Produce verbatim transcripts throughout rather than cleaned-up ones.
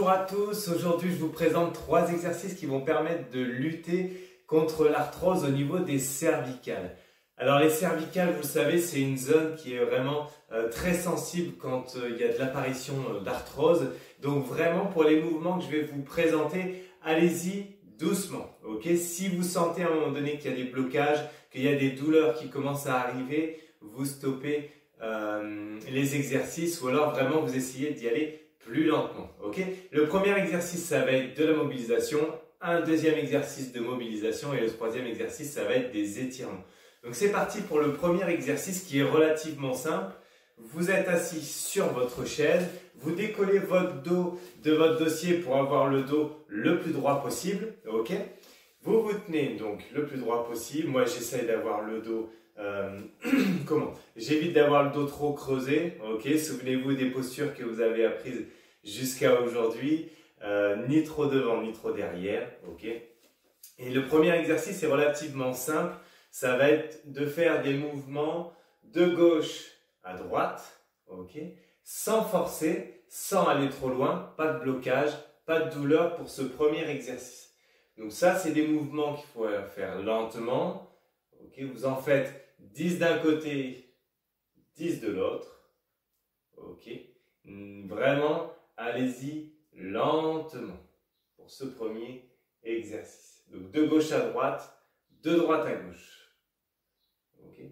Bonjour à tous, aujourd'hui je vous présente trois exercices qui vont permettre de lutter contre l'arthrose au niveau des cervicales. Alors les cervicales, vous le savez, c'est une zone qui est vraiment euh, très sensible quand euh, il y a de l'apparition euh, d'arthrose. Donc vraiment pour les mouvements que je vais vous présenter, allez-y doucement. Ok, si vous sentez à un moment donné qu'il y a des blocages, qu'il y a des douleurs qui commencent à arriver, vous stoppez euh, les exercices ou alors vraiment vous essayez d'y aller plus lentement. Ok, le premier exercice, ça va être de la mobilisation. Un deuxième exercice de mobilisation et le troisième exercice, ça va être des étirements. Donc c'est parti pour le premier exercice qui est relativement simple. Vous êtes assis sur votre chaise, vous décollez votre dos de votre dossier pour avoir le dos le plus droit possible. Ok, vous vous tenez donc le plus droit possible. Moi j'essaye d'avoir le dos, euh, comment j'évite d'avoir le dos trop creusé. Ok, souvenez-vous des postures que vous avez apprises jusqu'à aujourd'hui. Euh, ni trop devant ni trop derrière. Ok, et le premier exercice est relativement simple. Ça va être de faire des mouvements de gauche à droite, ok, sans forcer, sans aller trop loin, pas de blocage, pas de douleur pour ce premier exercice. Donc ça, c'est des mouvements qu'il faut faire lentement. Ok, vous en faites dix d'un côté, dix de l'autre. Ok, vraiment, allez-y lentement pour ce premier exercice. Donc de gauche à droite, de droite à gauche. Okay.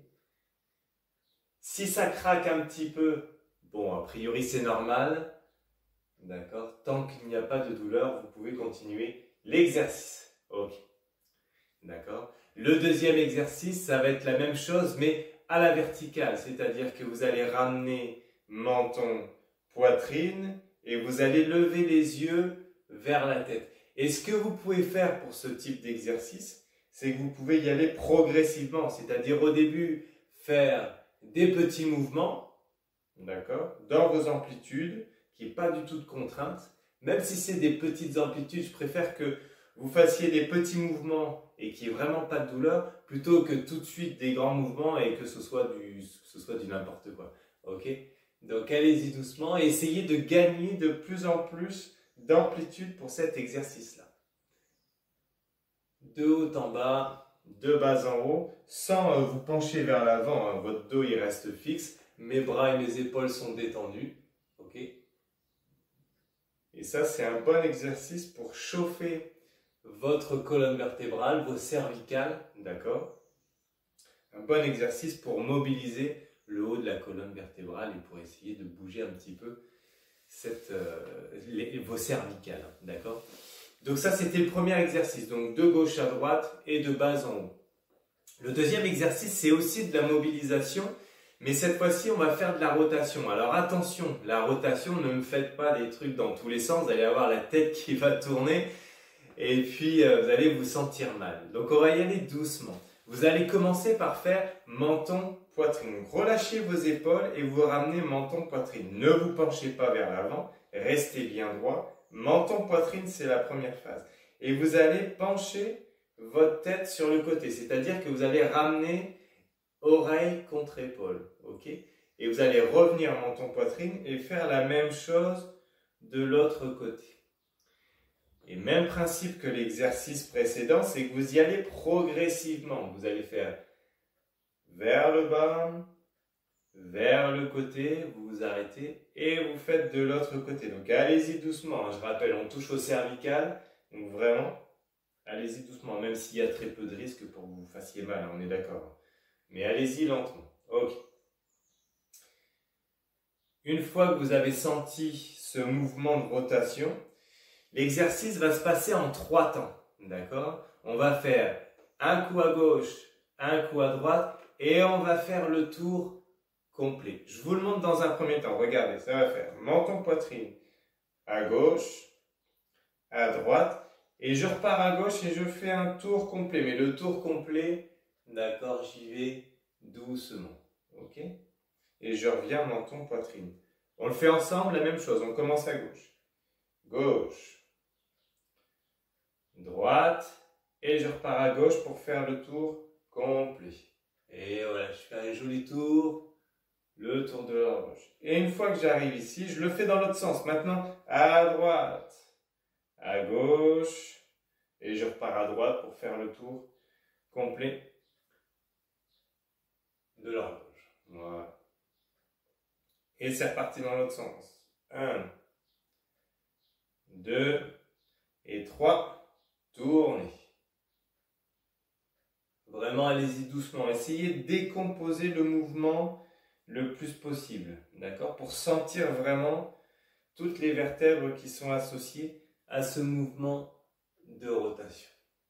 Si ça craque un petit peu, bon, a priori c'est normal, d'accord. Tant qu'il n'y a pas de douleur, vous pouvez continuer l'exercice. Ok, d'accord. Le deuxième exercice, ça va être la même chose, mais à la verticale, c'est-à-dire que vous allez ramener menton, poitrine, et vous allez lever les yeux vers la tête. Et ce que vous pouvez faire pour ce type d'exercice, c'est que vous pouvez y aller progressivement, c'est-à-dire au début faire des petits mouvements, d'accord, dans vos amplitudes, qui n'est pas du tout de contrainte. Même si c'est des petites amplitudes, je préfère que vous fassiez des petits mouvements et qu'il n'y ait vraiment pas de douleur, plutôt que tout de suite des grands mouvements et que ce soit du, que ce soit du n'importe quoi. Ok, donc allez-y doucement et essayez de gagner de plus en plus d'amplitude pour cet exercice-là. De haut en bas, de bas en haut, sans euh, vous pencher vers l'avant, hein. Votre dos il reste fixe, mes bras et mes épaules sont détendus. Ok. Et ça c'est un bon exercice pour chauffer votre colonne vertébrale, vos cervicales, d'accord. Un bon exercice pour mobiliser le haut de la colonne vertébrale et pour essayer de bouger un petit peu cette, euh, les, vos cervicales, d'accord. Donc ça, c'était le premier exercice, donc de gauche à droite et de bas en haut. Le deuxième exercice, c'est aussi de la mobilisation, mais cette fois-ci, on va faire de la rotation. Alors attention, la rotation, ne me faites pas des trucs dans tous les sens, vous allez avoir la tête qui va tourner et puis euh, vous allez vous sentir mal. Donc on va y aller doucement. Vous allez commencer par faire menton, poitrine. Donc relâchez vos épaules et vous ramenez menton, poitrine. Ne vous penchez pas vers l'avant, restez bien droit. Menton, poitrine, c'est la première phase. Et vous allez pencher votre tête sur le côté. C'est-à-dire que vous allez ramener oreille contre épaule. Ok, et vous allez revenir menton, poitrine et faire la même chose de l'autre côté. Et même principe que l'exercice précédent, c'est que vous y allez progressivement. Vous allez faire vers le bas, vers le côté, vous vous arrêtez et vous faites de l'autre côté. Donc allez-y doucement, je rappelle, on touche au cervical, donc vraiment, allez-y doucement, même s'il y a très peu de risques pour que vous vous fassiez mal, on est d'accord. Mais allez-y lentement. Ok. Une fois que vous avez senti ce mouvement de rotation, l'exercice va se passer en trois temps, d'accord? On va faire un coup à gauche, un coup à droite et on va faire le tour complet. Je vous le montre dans un premier temps. Regardez, ça va faire menton, poitrine à gauche, à droite. Et je repars à gauche et je fais un tour complet. Mais le tour complet, d'accord, j'y vais doucement. Ok? Et je reviens menton, poitrine. On le fait ensemble, la même chose. On commence à gauche. Gauche. Droite. Et je repars à gauche pour faire le tour complet. Et voilà, je fais un joli tour. le tour de l'horloge. Et une fois que j'arrive ici, je le fais dans l'autre sens. Maintenant, à droite, à gauche, et je repars à droite pour faire le tour complet de l'horloge. Voilà. Et c'est reparti dans l'autre sens. un, deux et trois. Tournez. Vraiment, allez-y doucement. Essayez de décomposer le mouvement le plus possible. D'accord? Pour sentir vraiment toutes les vertèbres qui sont associées à ce mouvement de rotation.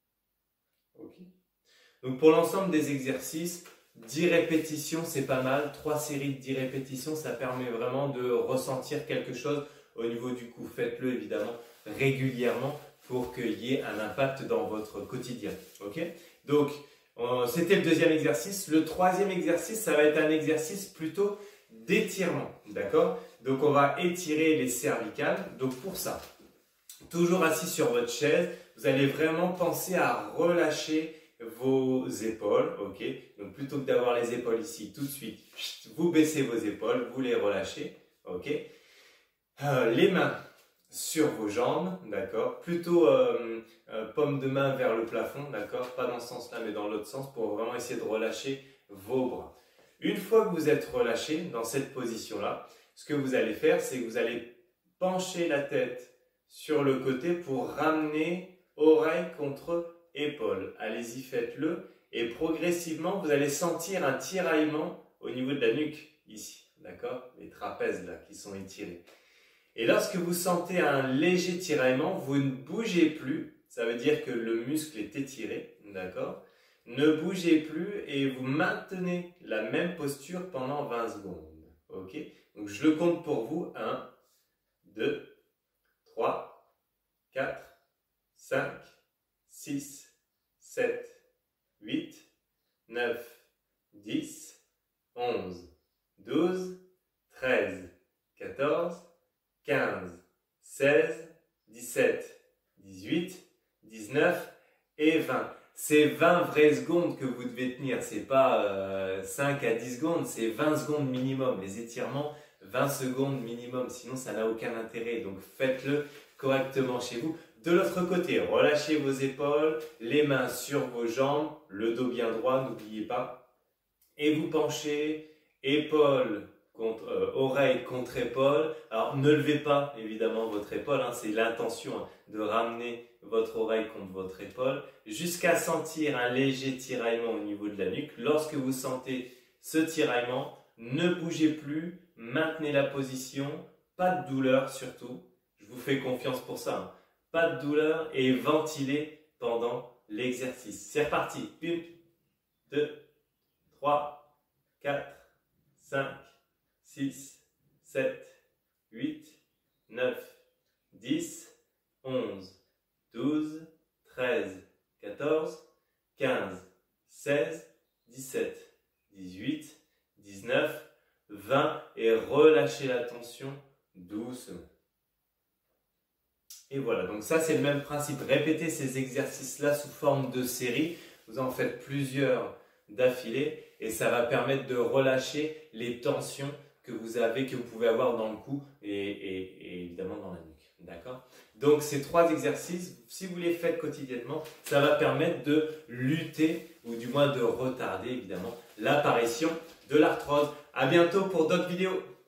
Ok? Donc pour l'ensemble des exercices, dix répétitions, c'est pas mal. trois séries de dix répétitions, ça permet vraiment de ressentir quelque chose au niveau du cou. Faites-le évidemment régulièrement pour qu'il y ait un impact dans votre quotidien. Ok? Donc, euh, c'était le deuxième exercice. Le troisième exercice, ça va être un exercice plutôt d'étirement. D'accord? Donc, on va étirer les cervicales. Donc, pour ça, toujours assis sur votre chaise, vous allez vraiment penser à relâcher vos épaules, ok? Donc plutôt que d'avoir les épaules ici tout de suite, vous baissez vos épaules, vous les relâchez, ok? Euh, les mains sur vos jambes, d'accord? Plutôt euh, euh, paume de main vers le plafond, d'accord? Pas dans ce sens-là, mais dans l'autre sens pour vraiment essayer de relâcher vos bras. Une fois que vous êtes relâché dans cette position-là, ce que vous allez faire, c'est que vous allez pencher la tête sur le côté pour ramener oreille contre épaule. Allez-y, faites-le. Et progressivement, vous allez sentir un tiraillement au niveau de la nuque, ici. D'accord? Les trapèzes là qui sont étirés. Et lorsque vous sentez un léger tiraillement, vous ne bougez plus. Ça veut dire que le muscle est étiré. D'accord? Ne bougez plus et vous maintenez la même posture pendant vingt secondes. Ok? Donc je le compte pour vous. un, deux, trois, quatre, cinq, six, sept, huit, neuf, dix, onze, douze, treize, quatorze, quinze, seize, dix-sept, dix-huit, dix-neuf et vingt. C'est vingt vraies secondes que vous devez tenir. C'est pas euh, cinq à dix secondes, c'est vingt secondes minimum. Les étirements, vingt secondes minimum. Sinon, ça n'a aucun intérêt. Donc, faites-le correctement chez vous. De l'autre côté, relâchez vos épaules, les mains sur vos jambes, le dos bien droit, n'oubliez pas. Et vous penchez, épaules contre, euh, oreille contre épaule. Alors, ne levez pas évidemment votre épaule, hein, c'est l'intention hein, de ramener votre oreille contre votre épaule jusqu'à sentir un léger tiraillement au niveau de la nuque. Lorsque vous sentez ce tiraillement, ne bougez plus, maintenez la position, pas de douleur surtout. Je vous fais confiance pour ça. Hein. Pas de douleur et ventilez pendant l'exercice. C'est reparti. un, deux, trois, quatre, cinq, six, sept, huit, neuf, dix, onze, douze, treize, quatorze, quinze, seize, dix-sept, dix-huit, dix-neuf, vingt et relâchez la tension doucement. Et voilà, donc ça c'est le même principe. Répétez ces exercices-là sous forme de série. Vous en faites plusieurs d'affilée et ça va permettre de relâcher les tensions que vous avez, que vous pouvez avoir dans le cou et, et, et évidemment dans la nuque. D'accord? Donc ces trois exercices, si vous les faites quotidiennement, ça va permettre de lutter ou du moins de retarder évidemment l'apparition de l'arthrose. À bientôt pour d'autres vidéos.